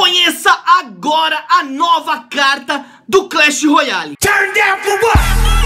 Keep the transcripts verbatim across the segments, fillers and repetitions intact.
Conheça agora a nova carta do Clash Royale. Turn down for what?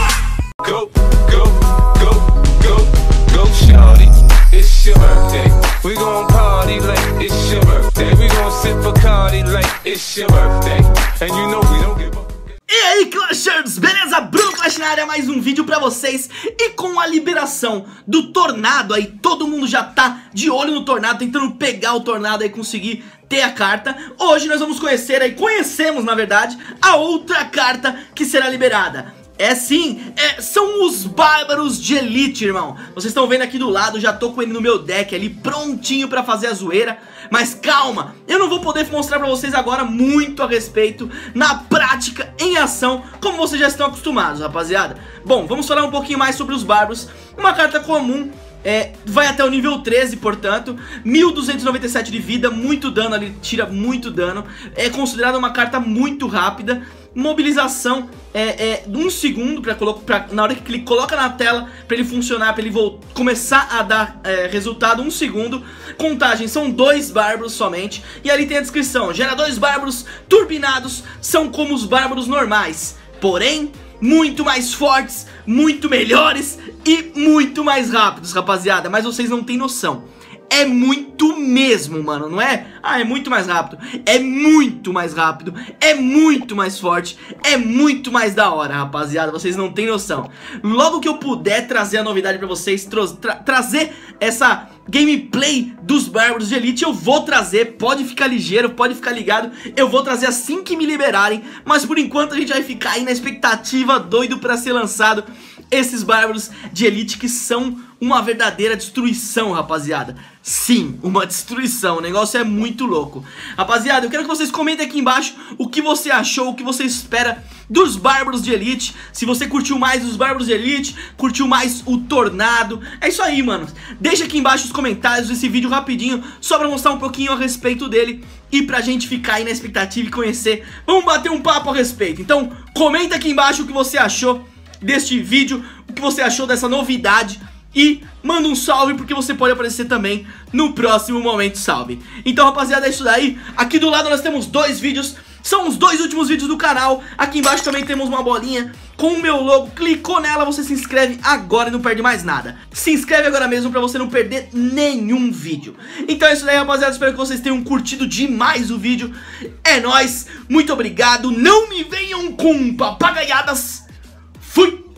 Go, go, go, go, go, shawty. It's your birthday. We gon' party like it's your birthday. We gon' sip Bacardi like it's your birthday. And you know we don't give a... E aí, Clashers, beleza? Bruno Clash na área, mais um vídeo pra vocês. E com a liberação do Tornado aí, todo mundo já tá de olho no Tornado, tentando pegar o Tornado e conseguir ter a carta. Hoje nós vamos conhecer aí, conhecemos na verdade, a outra carta que será liberada. É sim, é, são os Bárbaros de Elite, irmão. Vocês estão vendo aqui do lado, já tô com ele no meu deck ali, prontinho pra fazer a zoeira. Mas calma, eu não vou poder mostrar pra vocês agora muito a respeito na prática, em ação, como vocês já estão acostumados, rapaziada. Bom, vamos falar um pouquinho mais sobre os Bárbaros. Uma carta comum. É, vai até o nível treze, portanto, mil duzentos e noventa e sete de vida, muito dano ali, tira muito dano. É considerada uma carta muito rápida. Mobilização é, é um segundo pra, pra, na hora que ele coloca na tela, pra ele funcionar, pra ele começar a dar é, resultado, um segundo. Contagem, são dois bárbaros somente. E ali tem a descrição: geradores bárbaros turbinados são como os bárbaros normais, porém muito mais fortes, muito melhores e muito mais rápidos, rapaziada. Mas vocês não têm noção. É muito mesmo, mano, não é? Ah, é muito mais rápido. É muito mais rápido. É muito mais forte. É muito mais da hora, rapaziada. Vocês não têm noção. Logo que eu puder trazer a novidade pra vocês, tra trazer essa gameplay dos Bárbaros de Elite, eu vou trazer. Pode ficar ligeiro, pode ficar ligado. Eu vou trazer assim que me liberarem. Mas por enquanto a gente vai ficar aí na expectativa, doido pra ser lançado esses Bárbaros de Elite, que são uma verdadeira destruição, rapaziada. Sim, uma destruição, o negócio é muito louco. Rapaziada, eu quero que vocês comentem aqui embaixo o que você achou, o que você espera dos Bárbaros de Elite. Se você curtiu mais os Bárbaros de Elite, curtiu mais o Tornado. É isso aí, mano. Deixa aqui embaixo os comentários desse vídeo rapidinho, só pra mostrar um pouquinho a respeito dele e pra gente ficar aí na expectativa e conhecer. Vamos bater um papo a respeito. Então, comenta aqui embaixo o que você achou deste vídeo, o que você achou dessa novidade. E manda um salve, porque você pode aparecer também no próximo Momento Salve. Então, rapaziada, é isso daí. Aqui do lado nós temos dois vídeos. São os dois últimos vídeos do canal. Aqui embaixo também temos uma bolinha com o meu logo. Clicou nela, você se inscreve agora e não perde mais nada. Se inscreve agora mesmo pra você não perder nenhum vídeo. Então é isso daí, rapaziada. Espero que vocês tenham curtido demais o vídeo. É nóis, muito obrigado. Não me venham com papagaiadas. Fui!